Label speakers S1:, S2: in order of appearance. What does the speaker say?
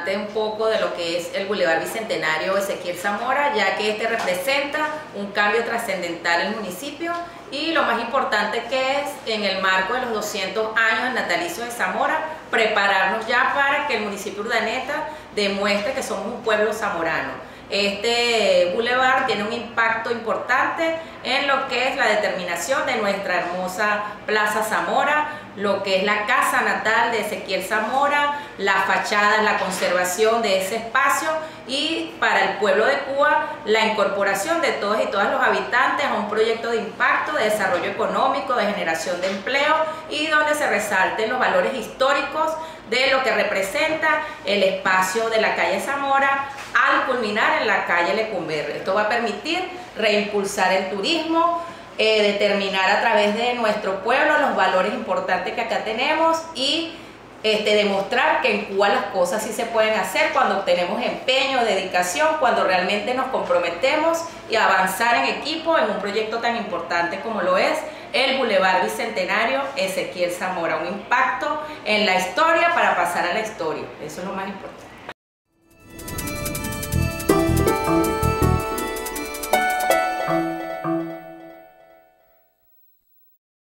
S1: importante un poco de lo que es el Boulevard Bicentenario Ezequiel Zamora, ya que este representa un cambio trascendental en el municipio y lo más importante que es, en el marco de los 200 años del natalicio de Zamora, prepararnos ya para que el municipio de Urdaneta demuestre que somos un pueblo zamorano. Este bulevar tiene un impacto importante en lo que es la determinación de nuestra hermosa Plaza Zamora, lo que es la casa natal de Ezequiel Zamora, la fachada, la conservación de ese espacio y para el pueblo de Cuba la incorporación de todos y todas los habitantes a un proyecto de impacto, de desarrollo económico, de generación de empleo y donde se resalten los valores históricos de lo que representa el espacio de la calle Zamora al culminar en la calle Lecumberri. Esto va a permitir reimpulsar el turismo, determinar a través de nuestro pueblo los valores importantes que acá tenemos y demostrar que en Cuba las cosas sí se pueden hacer cuando tenemos empeño, dedicación, cuando realmente nos comprometemos y avanzar en equipo en un proyecto tan importante como lo es el Boulevard Bicentenario Ezequiel Zamora, un impacto en la historia para pasar a la historia. Eso es lo más importante.